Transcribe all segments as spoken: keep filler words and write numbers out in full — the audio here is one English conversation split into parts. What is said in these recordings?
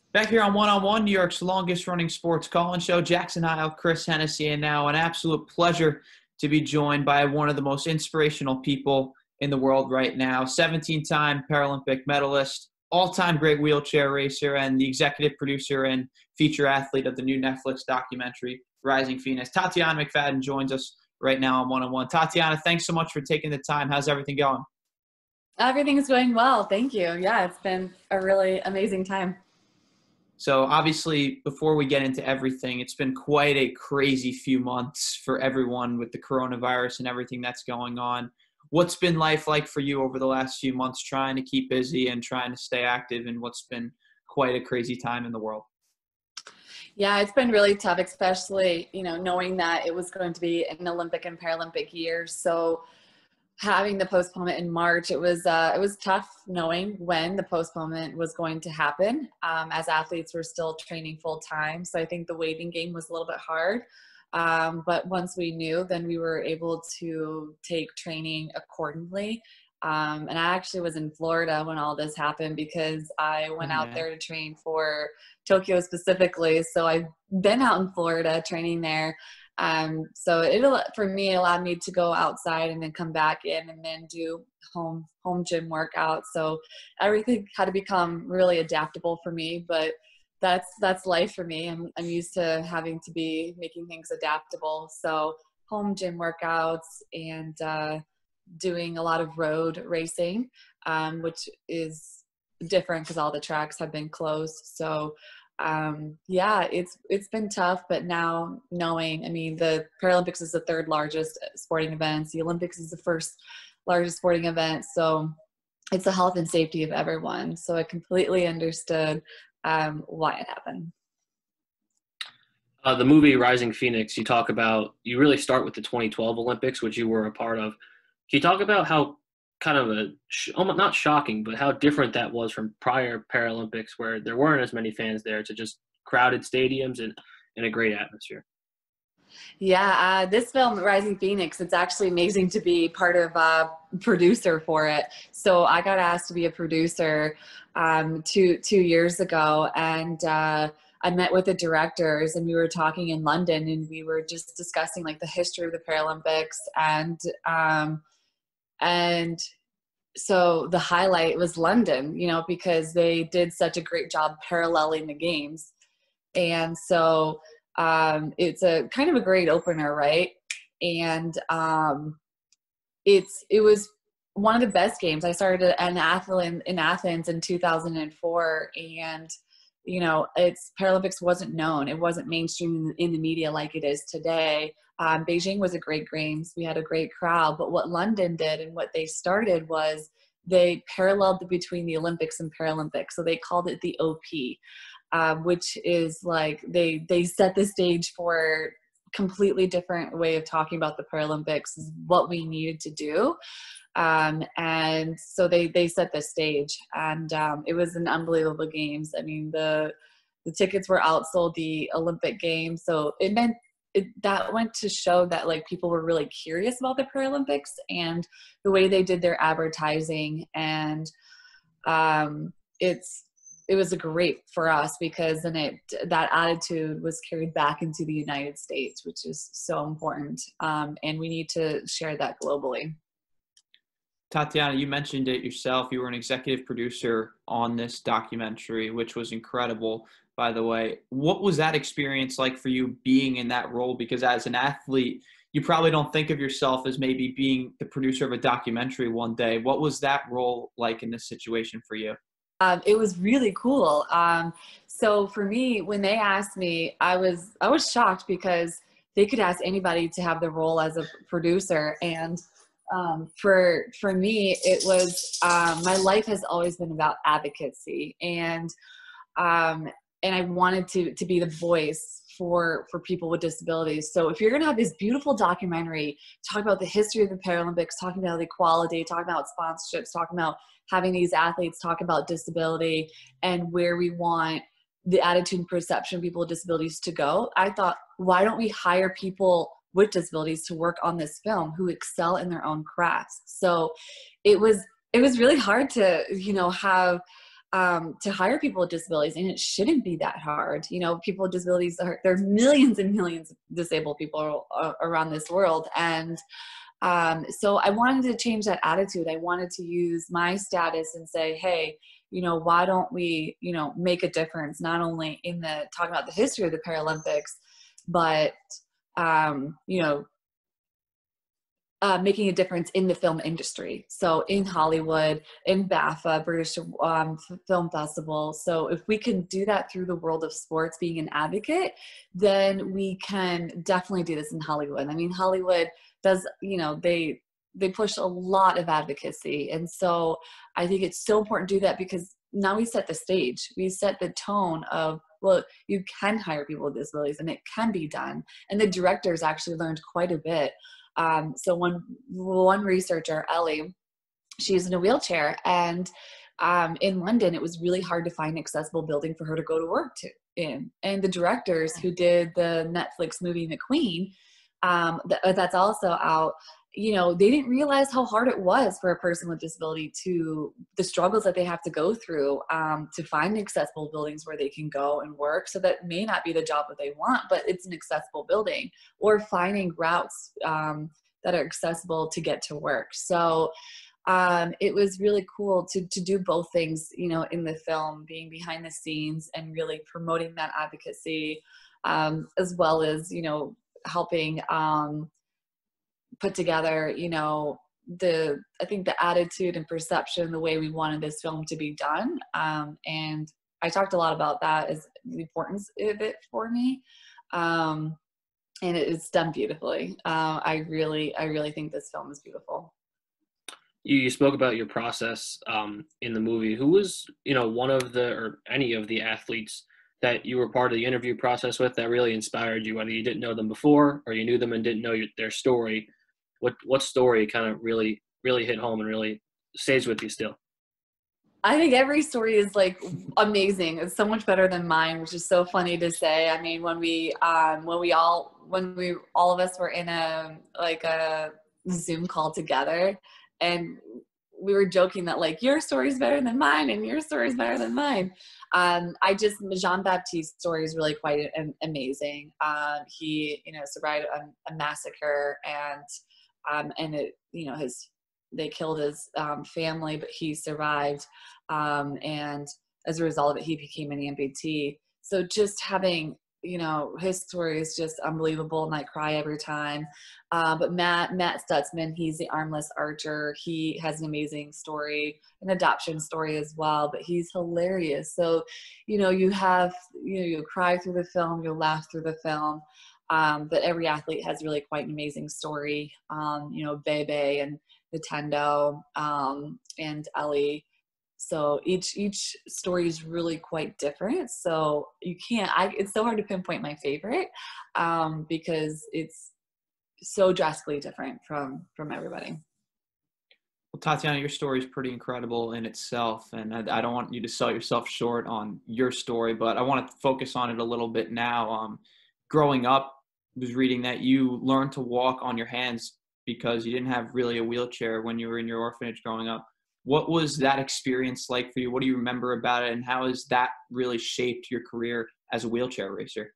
Back here on One-on-One, New York's longest-running sports call-in show, Jackson Heil, Chris Hennessy, and now an absolute pleasure to be joined by one of the most inspirational people in the world right now, seventeen-time Paralympic medalist, all-time great wheelchair racer, and the executive producer and feature athlete of the new Netflix documentary, Rising Phoenix. Tatyana McFadden joins us right now on One-on-One. Tatyana, thanks so much for taking the time. How's everything going? Everything is going well. Thank you. Yeah, it's been a really amazing time. So obviously, before we get into everything, it's been quite a crazy few months for everyone with the coronavirus and everything that's going on. What's been life like for you over the last few months, trying to keep busy and trying to stay active in what's been quite a crazy time in the world? Yeah, it's been really tough, especially, you know, knowing that it was going to be an Olympic and Paralympic year. So having the postponement in March, it was uh, it was tough knowing when the postponement was going to happen. Um, as athletes, we're still training full time, so I think the waiting game was a little bit hard. Um, but once we knew, then we were able to take training accordingly. Um, and I actually was in Florida when all this happened because I went out there to train for Tokyo specifically. So I've been out in Florida training there. Um, so it, for me, allowed me to go outside and then come back in and then do home, home gym workouts. So everything had to become really adaptable for me, but that's, that's life for me. I'm, I'm used to having to be making things adaptable. So home gym workouts and, uh, doing a lot of road racing, um, which is different because all the tracks have been closed. So Um, yeah, it's, it's been tough, but now knowing, I mean, the Paralympics is the third largest sporting event. The Olympics is the first largest sporting event. So it's the health and safety of everyone. So I completely understood, um, why it happened. Uh, the movie Rising Phoenix, you talk about, you really start with the twenty twelve Olympics, which you were a part of. Can you talk about how kind of a, almost not shocking, but how different that was from prior Paralympics where there weren't as many fans there to just crowded stadiums and, and a great atmosphere? Yeah, uh, this film, Rising Phoenix, it's actually amazing to be part of a producer for it. So I got asked to be a producer um, two, two years ago, and uh, I met with the directors and we were talking in London and we were just discussing like the history of the Paralympics and um, And so the highlight was London, you know, because they did such a great job paralleling the games. And so um, it's a kind of a great opener, right? And um, it's it was one of the best games. I started in Athens in Athens in two thousand four, and you know, it's Paralympics wasn't known. It wasn't mainstream in the media like it is today. Um, Beijing was a great games. We had a great crowd. But what London did and what they started was they paralleled between the Olympics and Paralympics. So they called it the O P, uh, which is like they they set the stage for completely different way of talking about the Paralympics, is what we needed to do. Um, and so they, they set the stage, and um, it was an unbelievable games. I mean, the, the tickets were outsold the Olympic Games. So it meant it, that went to show that like people were really curious about the Paralympics and the way they did their advertising. And um, it's, it was great for us because then it, that attitude was carried back into the United States, which is so important. Um, and we need to share that globally. Tatyana, you mentioned it yourself. You were an executive producer on this documentary, which was incredible, by the way. What was that experience like for you being in that role? Because as an athlete, you probably don't think of yourself as maybe being the producer of a documentary one day. What was that role like in this situation for you? Um, it was really cool. Um, so for me, when they asked me, I was I was shocked because they could ask anybody to have the role as a producer. And Um, for, for me, it was, um, my life has always been about advocacy, and, um, and I wanted to, to be the voice for, for people with disabilities. So if you're going to have this beautiful documentary, talk about the history of the Paralympics, talking about equality, talking about sponsorships, talking about having these athletes talk about disability and where we want the attitude and perception of people with disabilities to go, I thought, why don't we hire people with disabilities to work on this film who excel in their own crafts? So it was, it was really hard to, you know, have um, to hire people with disabilities, and it shouldn't be that hard. You know, people with disabilities are, there are millions and millions of disabled people around this world. And um, so I wanted to change that attitude. I wanted to use my status and say, hey, you know, why don't we, you know, make a difference, not only in the talking about the history of the Paralympics, but, um, you know, Uh, making a difference in the film industry. So in Hollywood, in BAFTA, British um, Film Festival. So if we can do that through the world of sports, being an advocate, then we can definitely do this in Hollywood. I mean, Hollywood does, you know, they they push a lot of advocacy. And so I think it's so important to do that, because now we set the stage. We set the tone of, well, you can hire people with disabilities and it can be done. And the directors actually learned quite a bit. Um, so one, one researcher, Ellie, she's in a wheelchair, and um, in London, it was really hard to find an accessible building for her to go to work to in. And the directors who did the Netflix movie McQueen, um, th- that's also out, you know, they didn't realize how hard it was for a person with disability to, the struggles that they have to go through um, to find accessible buildings where they can go and work. So that may not be the job that they want, but it's an accessible building, or finding routes um, that are accessible to get to work. So um, it was really cool to, to do both things, you know, in the film, being behind the scenes and really promoting that advocacy, um, as well as, you know, helping um, put together, you know, the, I think the attitude and perception, the way we wanted this film to be done. Um, and I talked a lot about that, as the importance of it for me. Um, and it, it's done beautifully. Uh, I really, I really think this film is beautiful. You, you spoke about your process um, in the movie. Who was, you know, one of the, or any of the athletes that you were part of the interview process with that really inspired you, whether you didn't know them before or you knew them and didn't know your, their story? What what story kind of really, really hit home and really stays with you still? I think every story is like amazing. It's so much better than mine, which is so funny to say. I mean, when we, um, when we all, when we, all of us were in a, like a Zoom call together, and we were joking that like, your story is better than mine and your story is better than mine. Um, I just, Jean-Baptiste's story is really quite an, amazing. Um, he, you know, survived a, a massacre, and, um, and it, you know, his, they killed his um, family, but he survived. Um, and as a result of it, he became an amputee. So just having, you know, his story is just unbelievable, and I cry every time. Uh, but Matt, Matt Stutzman, he's the armless archer. He has an amazing story, an adoption story as well, but he's hilarious. So, you know, you have, you know, you cry through the film, you laugh through the film. Um, but every athlete has really quite an amazing story. Um, you know, Bebe and Nintendo, um, and Ellie. So each each story is really quite different. So you can't. I, it's so hard to pinpoint my favorite um, because it's so drastically different from from everybody. Well, Tatyana, your story is pretty incredible in itself, and I, I don't want you to sell yourself short on your story, but I want to focus on it a little bit now. Um, growing up, I was reading that you learned to walk on your hands because you didn't have really a wheelchair when you were in your orphanage growing up. What was that experience like for you? What do you remember about it, and how has that really shaped your career as a wheelchair racer?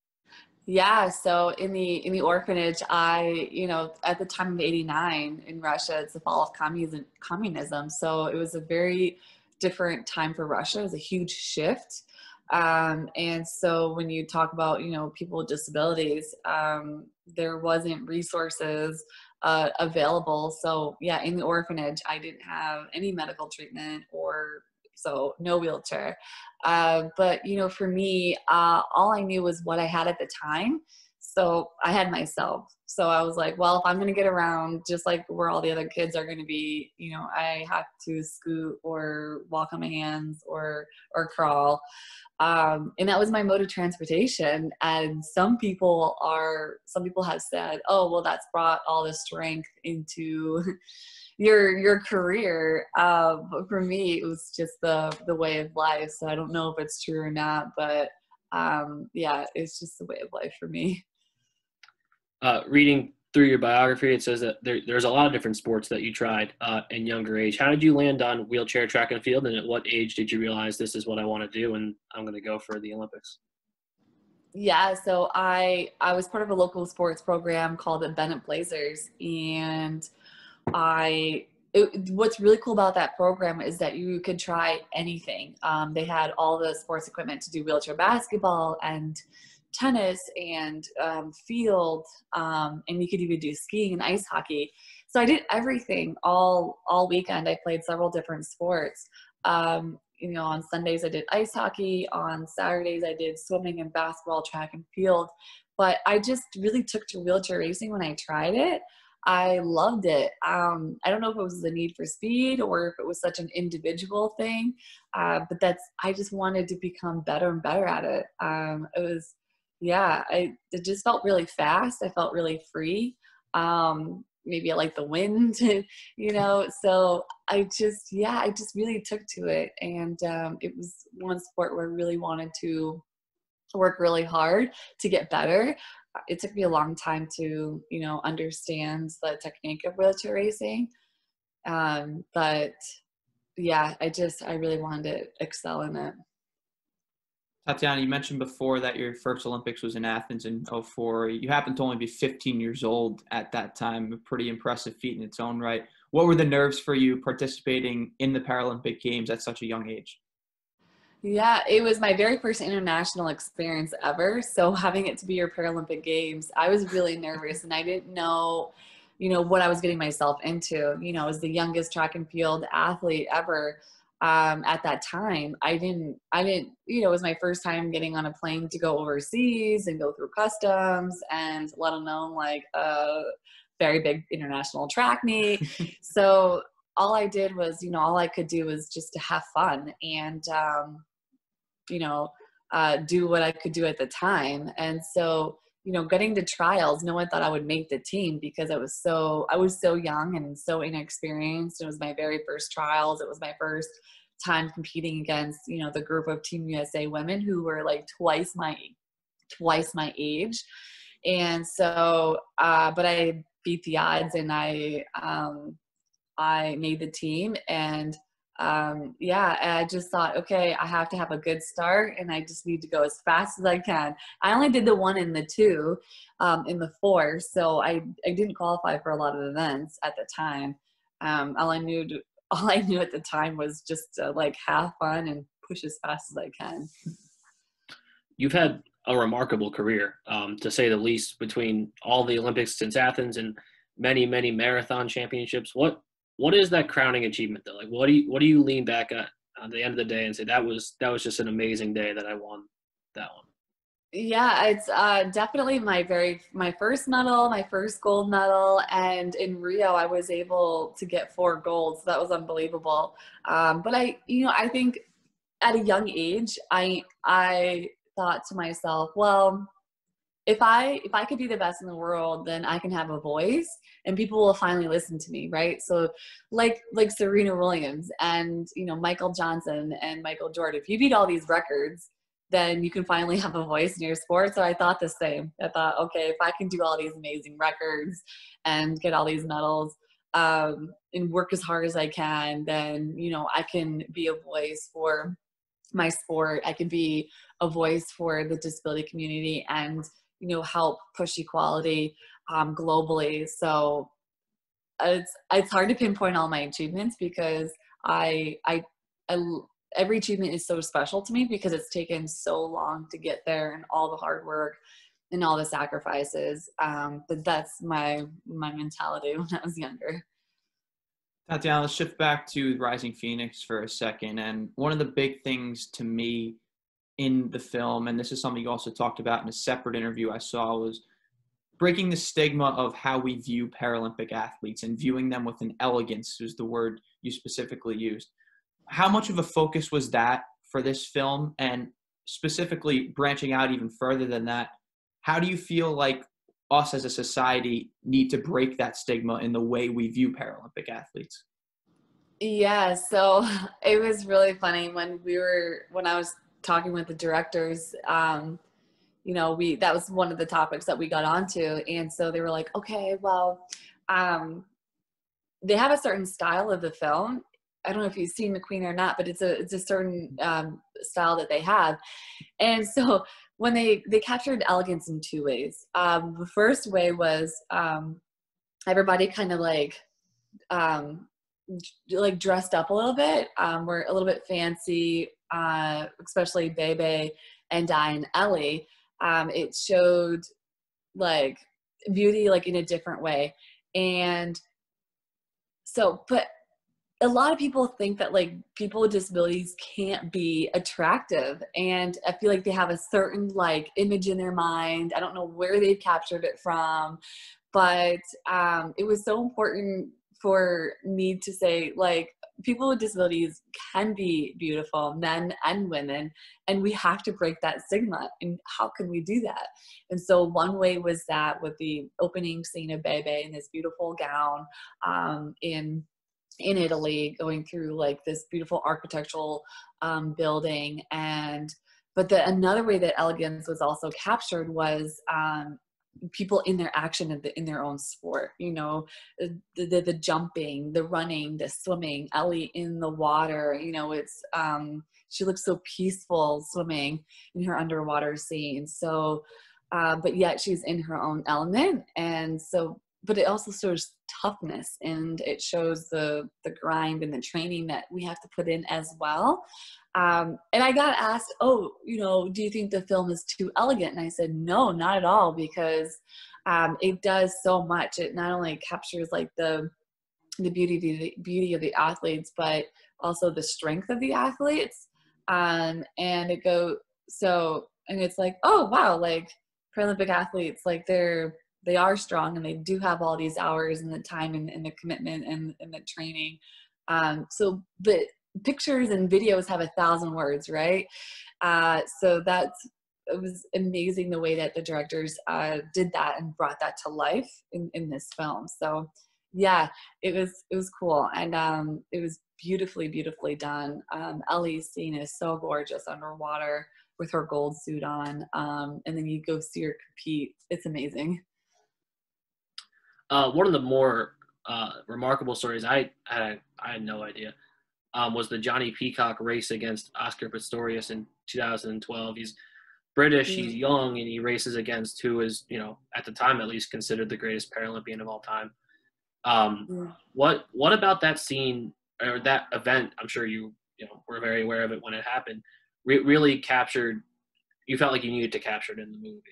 Yeah, so in the in the orphanage, I, you know, at the time of eighty-nine in Russia, it's the fall of communism, communism. So it was a very different time for Russia. It was a huge shift. Um, and so when you talk about, you know, people with disabilities, um, there wasn't resources uh, available. So yeah, in the orphanage, I didn't have any medical treatment, or so no wheelchair. Uh, but, you know, for me, uh, all I knew was what I had at the time. So I had myself. So I was like, well, if I'm going to get around just like where all the other kids are going to be, you know, I have to scoot or walk on my hands or, or crawl. Um, and that was my mode of transportation. And some people are, some people have said, oh, well, that's brought all the strength into your, your career. Uh, but for me, it was just the, the way of life. So I don't know if it's true or not, but um, yeah, it's just the way of life for me. Uh, reading through your biography, it says that there, there's a lot of different sports that you tried uh, in younger age. How did you land on wheelchair track and field, and at what age did you realize this is what I want to do and I'm going to go for the Olympics? Yeah, so I I was part of a local sports program called the Bennett Blazers, and I it, what's really cool about that program is that you could try anything. Um, they had all the sports equipment to do wheelchair basketball and tennis and um, field, um, and you could even do skiing and ice hockey. So I did everything all all weekend. I played several different sports. Um, you know, on Sundays I did ice hockey. On Saturdays I did swimming and basketball, track and field. But I just really took to wheelchair racing when I tried it. I loved it. Um, I don't know if it was the need for speed or if it was such an individual thing, uh, but that's, I just wanted to become better and better at it. Um, it was, yeah, I, it just felt really fast. I felt really free. Um, maybe I like the wind, you know, so I just, yeah, I just really took to it. And um, it was one sport where I really wanted to work really hard to get better. It took me a long time to, you know, understand the technique of wheelchair racing. Um, but yeah, I just, I really wanted to excel in it. Tatyana, you mentioned before that your first Olympics was in Athens in oh four. You happened to only be fifteen years old at that time, a pretty impressive feat in its own right. What were the nerves for you participating in the Paralympic Games at such a young age? Yeah, it was my very first international experience ever. So having it to be your Paralympic Games, I was really nervous and I didn't know, you know, what I was getting myself into. You know, as the youngest track and field athlete ever um, at that time, I didn't, I didn't, you know, it was my first time getting on a plane to go overseas and go through customs and let alone like a very big international track meet. So all I did was, you know, all I could do was just to have fun and, um, you know, uh, do what I could do at the time. And so, you know, getting to trials, no one thought I would make the team because I was so, I was so young and so inexperienced. It was my very first trials. It was my first time competing against, you know, the group of Team U S A women who were like twice my, twice my age. And so, uh, but I beat the odds and I, um, I made the team and um, yeah, I just thought, okay, I have to have a good start and I just need to go as fast as I can. I only did the one and the two um, in the four, so I, I didn't qualify for a lot of events at the time. Um, all I knew to, all I knew at the time was just to like have fun and push as fast as I can. You've had a remarkable career, um, to say the least, between all the Olympics since Athens and many, many marathon championships. What What is that crowning achievement though? Like, what do you what do you lean back at at the end of the day and say that was that was just an amazing day that I won that one? Yeah, it's uh, definitely my very my first medal, my first gold medal, and in Rio I was able to get four golds. So that was unbelievable. Um, but I, you know, I think at a young age, I I thought to myself, well, if I if I could be the best in the world, then I can have a voice and people will finally listen to me, right? So like like Serena Williams and you know Michael Johnson and Michael Jordan, if you beat all these records, then you can finally have a voice in your sport. So I thought the same. I thought, okay, if I can do all these amazing records and get all these medals um, and work as hard as I can, then you know I can be a voice for my sport. I can be a voice for the disability community and you know, help push equality um, globally. So it's it's hard to pinpoint all my achievements because I, I I every achievement is so special to me because it's taken so long to get there and all the hard work and all the sacrifices. Um, but that's my my mentality when I was younger. Tatyana, let's shift back to Rising Phoenix for a second. And one of the big things to me in the film, and this is something you also talked about in a separate interview I saw, was breaking the stigma of how we view Paralympic athletes and viewing them with an elegance, was the word you specifically used. How much of a focus was that for this film? And specifically branching out even further than that, how do you feel like us as a society need to break that stigma in the way we view Paralympic athletes? Yeah, so it was really funny when we were when I was talking with the directors. Um, you know, we, that was one of the topics that we got onto. And so they were like, okay, well, um, they have a certain style of the film. I don't know if you've seen McQueen or not, but it's a, it's a certain um, style that they have. And so when they, they captured elegance in two ways. Um, the first way was um, everybody kind of like, um, like dressed up a little bit. Um, we're a little bit fancy, uh, especially Bebe and Di and Ellie. Um, it showed like beauty, like in a different way. And so, but a lot of people think that like people with disabilities can't be attractive. And I feel like they have a certain like image in their mind. I don't know where they've captured it from, but um, it was so important for me to say, like, people with disabilities can be beautiful, men and women, and we have to break that stigma. And how can we do that? And so one way was that with the opening scene of Bebe in this beautiful gown um, in in Italy, going through like this beautiful architectural um, building. And but the another way that elegance was also captured was um, people in their action in, the, in their own sport, you know, the, the, the jumping, the running, the swimming, Ellie in the water, you know, it's, um, she looks so peaceful swimming in her underwater scene. So, uh, but yet she's in her own element. And so, but it also shows toughness, and it shows the, the grind and the training that we have to put in as well. Um, and I got asked, oh, you know, do you think the film is too elegant? And I said, no, not at all, because um, it does so much. It not only captures like the the beauty, the beauty of the athletes, but also the strength of the athletes. Um, and it go so, and it's like, oh wow, like Paralympic athletes, like they're they are strong, and they do have all these hours and the time and, and the commitment and, and the training. Um, so, but pictures and videos have a thousand words, right? Uh, so that's, it was amazing the way that the directors uh, did that and brought that to life in, in this film. So yeah, it was, it was cool. And um, it was beautifully, beautifully done. Um, Ellie's scene is so gorgeous underwater with her gold suit on. Um, and then you go see her compete. It's amazing. Uh, one of the more uh, remarkable stories, I, I, I had no idea, um, was the Johnny Peacock race against Oscar Pistorius in two thousand twelve. He's British, he's young, and he races against who is, you know, at the time at least, considered the greatest Paralympian of all time. Um, Yeah. What what about that scene or that event? I'm sure you you know were very aware of it when it happened. Re- really captured. You felt like you needed to capture it in the movie.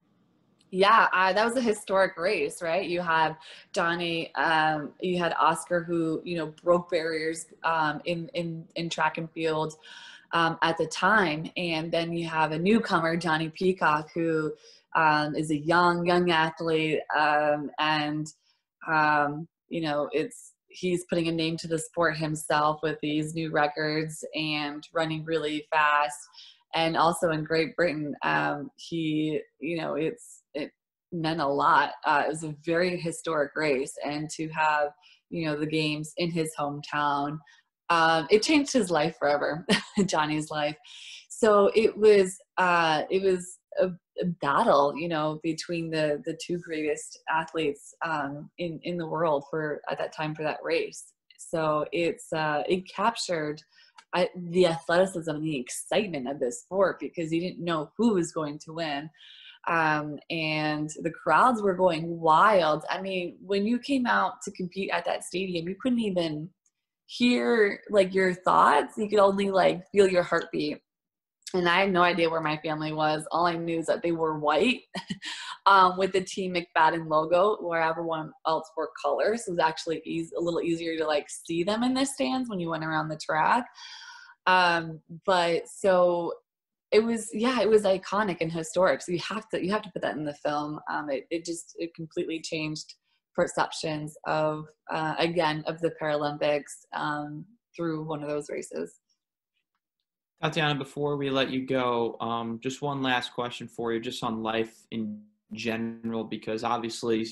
Yeah, uh, that was a historic race, right? You had Johnny, um, you had Oscar, who, you know, broke barriers um, in, in, in track and field um, at the time. And then you have a newcomer, Johnny Peacock, who um, is a young, young athlete. Um, and, um, you know, it's, he's putting a name to the sport himself with these new records and running really fast. And also in Great Britain, um, he, you know, it's, it meant a lot. Uh, it was a very historic race, and to have, you know, the games in his hometown, um, it changed his life forever, Johnny's life. So it was, uh, it was a, a battle, you know, between the the two greatest athletes um, in in the world for at that time for that race. So it's uh, it captured I, the athleticism and the excitement of this sport, because you didn't know who was going to win. Um, and the crowds were going wild. I mean, when you came out to compete at that stadium, you couldn't even hear like your thoughts. You could only like feel your heartbeat. And I had no idea where my family was. All I knew is that they were white um, with the Team McFadden logo, where everyone else wore colors. So it was actually easy, a little easier to like see them in the stands when you went around the track. Um, but so it was, yeah, it was iconic and historic. So you have to, you have to put that in the film. Um, it, it just, it completely changed perceptions of, uh, again, of the Paralympics um, through one of those races. Tatyana, before we let you go, um, just one last question for you, just on life in general, because obviously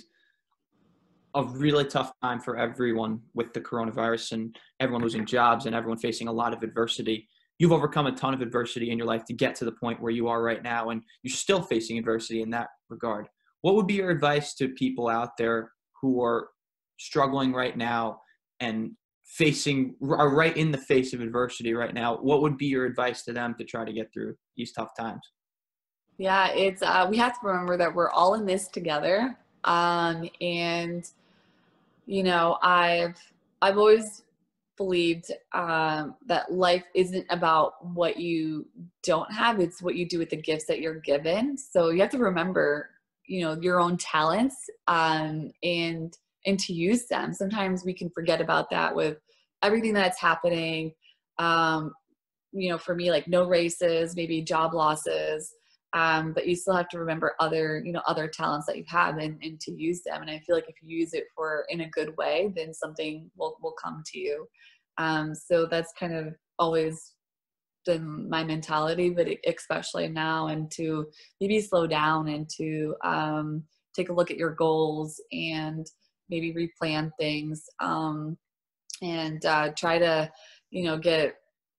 a really tough time for everyone with the coronavirus and everyone losing jobs and everyone facing a lot of adversity. you've overcome a ton of adversity in your life to get to the point where you are right now, and you're still facing adversity in that regard. What would be your advice to people out there who are struggling right now and facing are right in the face of adversity right now? What would be your advice to them to try to get through these tough times? Yeah, it's uh, we have to remember that we're all in this together. Um, and you know, I've I've always believed um, that life isn't about what you don't have; it's what you do with the gifts that you're given. So you have to remember, you know, your own talents um, and and to use them. Sometimes we can forget about that with everything that's happening. Um, you know, for me, like no races, maybe job losses. Um, but you still have to remember other, you know, other talents that you have and, and to use them. And I feel like if you use it for in a good way, then something will, will come to you. Um, so that's kind of always been my mentality, but especially now, and to maybe slow down and to um, take a look at your goals and maybe replan things um, and uh, try to, you know, get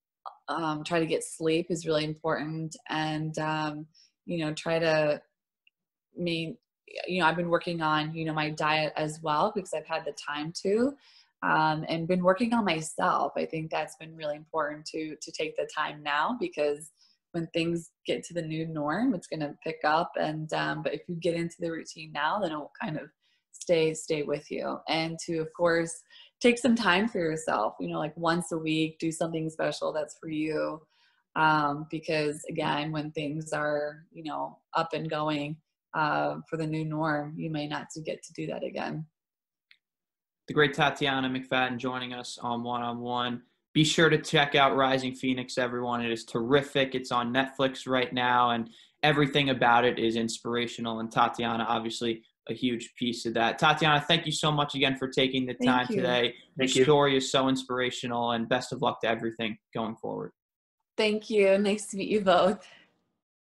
Um, try to get sleep is really important, and um, you know, try to mean, you know, I've been working on, you know, my diet as well because I've had the time to, um, and been working on myself. I think that's been really important to to take the time now, because when things get to the new norm, it's going to pick up. And um, but if you get into the routine now, then it will kind of stay stay with you. And to, of course, take some time for yourself, you know, like once a week, do something special that's for you. Um, because again, when things are, you know, up and going uh, for the new norm, you may not to get to do that again. The great Tatyana McFadden joining us on One-on-One. Be sure to check out Rising Phoenix, everyone. It is terrific. It's on Netflix right now, and everything about it is inspirational. And Tatyana, obviously, a huge piece of that. Tatyana, thank you so much again for taking the time today. Thank Your you. story is so inspirational, and best of luck to everything going forward. Thank you. Nice to meet you both.